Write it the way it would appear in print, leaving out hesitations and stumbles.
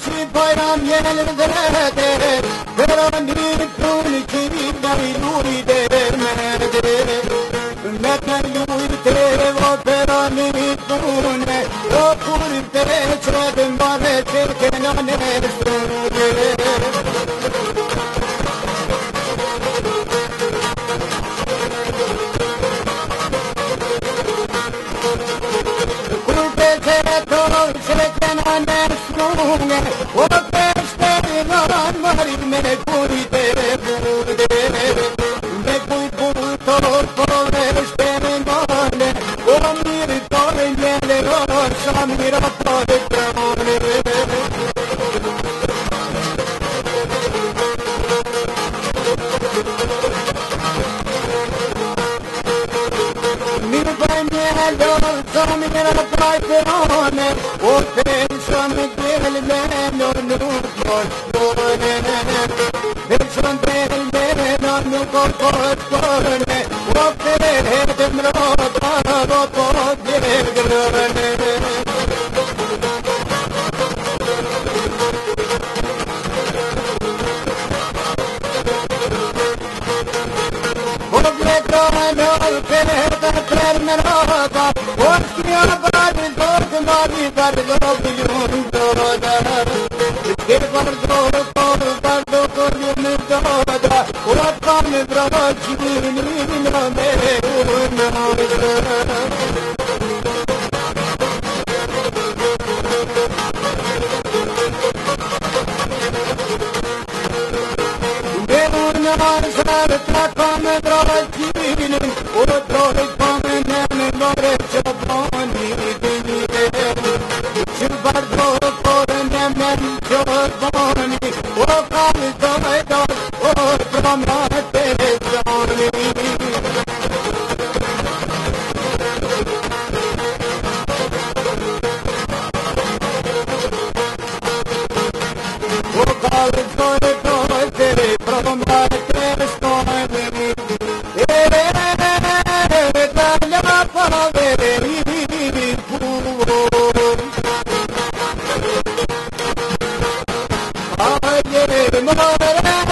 ci bayram yerlerde Verani kuni dai lui demede Ümmetler yurte o verani kune O kurte çedim bane terkenane sune O peşte lan marid me kuri te bude me kuri tur por peşte mane o mir tore mele o shamira tore tone mir banyelo shamira tore tone o pension no no Pension del no no corpone o per temro do po dirgane o vetrano per merota o stia bari do mari dar do biundo che guardo con un toda o come bracci non me una sarta come bracci o trovi come ne vorrei giovani ci guardo Giovanni, o come do, o promette giorni. O come do, promette giorni. E taglia poveri Mare